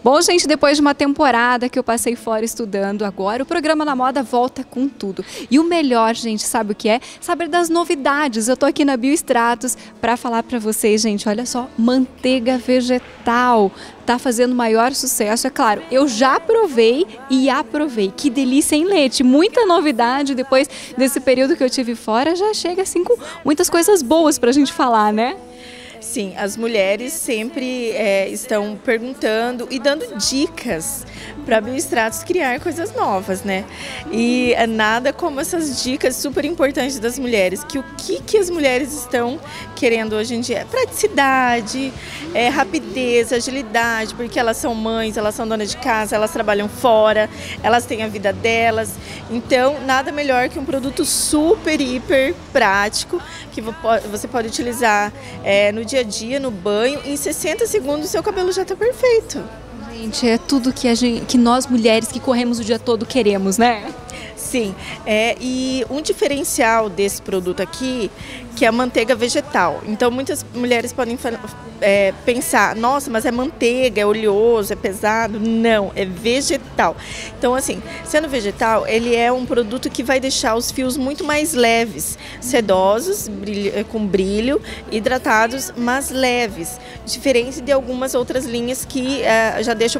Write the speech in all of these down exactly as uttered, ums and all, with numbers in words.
Bom, gente, depois de uma temporada que eu passei fora estudando, agora o programa Na Moda volta com tudo. E o melhor, gente, sabe o que é? Saber das novidades. Eu tô aqui na Bioextratos para falar para vocês, gente, olha só, manteiga vegetal. Tá fazendo maior sucesso, é claro. Eu já provei e aprovei. Que delícia, hein, Leite? Muita novidade depois desse período que eu tive fora, já chega assim com muitas coisas boas pra gente falar, né? Sim, as mulheres sempre é, estão perguntando e dando dicas para a Bioextratos criar coisas novas, né? E é nada como essas dicas super importantes das mulheres, que o que, que as mulheres estão querendo hoje em dia é praticidade, é rapidez, agilidade, porque elas são mães, elas são donas de casa, elas trabalham fora, elas têm a vida delas. Então, nada melhor que um produto super, hiper prático, que você pode utilizar é, no dia a dia, no banho, em sessenta segundos o seu cabelo já está perfeito. Gente, é tudo que, a gente, que nós mulheres que corremos o dia todo queremos, né? Sim, é, e um diferencial desse produto aqui, que é a manteiga vegetal. Então, muitas mulheres podem é, pensar, nossa, mas é manteiga, é oleoso, é pesado. Não, é vegetal. Então, assim, sendo vegetal, ele é um produto que vai deixar os fios muito mais leves, sedosos, brilho, com brilho, hidratados, mas leves. Diferente de algumas outras linhas que é, já deixam...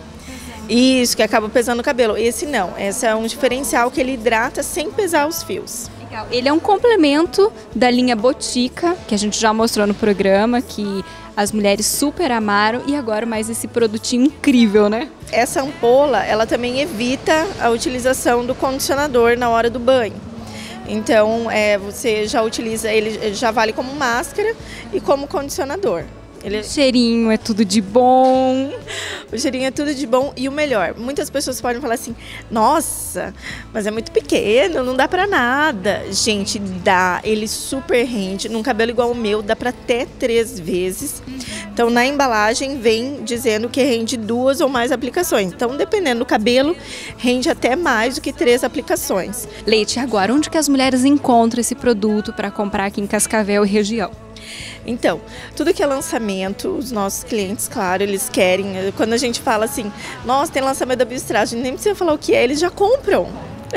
Isso, que acaba pesando o cabelo. Esse não, esse é um diferencial que ele hidrata sem pesar os fios. Legal. Ele é um complemento da linha Botica, que a gente já mostrou no programa, que as mulheres super amaram, e agora mais esse produtinho incrível, né? Essa ampola, ela também evita a utilização do condicionador na hora do banho. Então, é, você já utiliza, ele já vale como máscara e como condicionador. Ele... O cheirinho é tudo de bom. O cheirinho é tudo de bom e o melhor. Muitas pessoas podem falar assim, nossa, mas é muito pequeno, não dá pra nada. Gente, dá. Ele super rende. Num cabelo igual ao meu, dá pra até três vezes. Então, na embalagem, vem dizendo que rende duas ou mais aplicações. Então, dependendo do cabelo, rende até mais do que três aplicações. Leite, agora, onde que as mulheres encontram esse produto para comprar aqui em Cascavel e região? Então, tudo que é lançamento, os nossos clientes, claro, eles querem, quando a gente fala assim, nossa, tem lançamento da Bioextratos, a gente nem precisa falar o que é, eles já compram.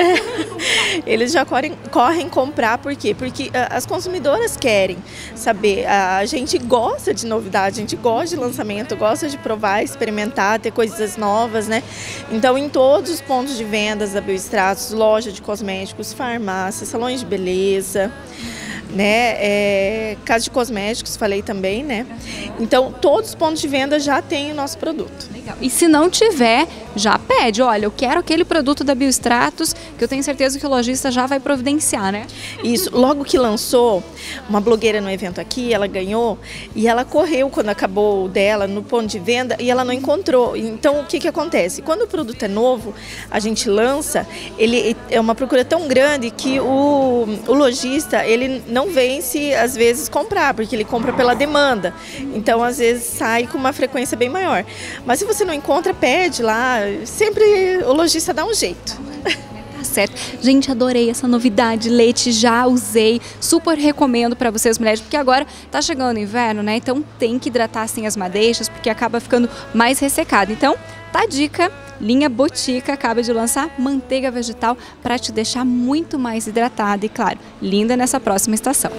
Eles já correm, correm comprar, por quê? Porque as consumidoras querem saber, a gente gosta de novidade, a gente gosta de lançamento, gosta de provar, experimentar, ter coisas novas, né? Então, em todos os pontos de vendas da Bioextratos, loja de cosméticos, farmácia, salões de beleza, né, é, casa de cosméticos, falei também, né? Então, todos os pontos de venda já tem o nosso produto. Legal. E se não tiver, já pede, olha, eu quero aquele produto da Bioextratos, que eu tenho certeza que o lojista já vai providenciar, né? Isso, logo que lançou, uma blogueira no evento aqui, ela ganhou, e ela correu quando acabou o dela no ponto de venda, e ela não encontrou. Então, o que que acontece? Quando o produto é novo, a gente lança, ele é uma procura tão grande que o, o lojista, ele não não vence, às vezes, comprar, porque ele compra pela demanda. Então, às vezes, sai com uma frequência bem maior. Mas se você não encontra, pede lá. Sempre o lojista dá um jeito. Tá certo. Gente, adorei essa novidade. Leite, já usei. Super recomendo para vocês, mulheres, porque agora tá chegando o inverno, né? Então, tem que hidratar, assim, as madeixas, porque acaba ficando mais ressecado. Então, tá a dica. Linha Botica acaba de lançar manteiga vegetal para te deixar muito mais hidratada e, claro, linda nessa próxima estação.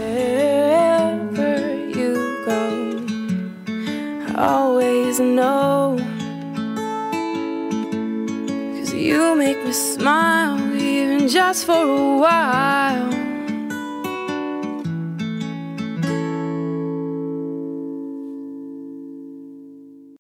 You make me smile even just for a while.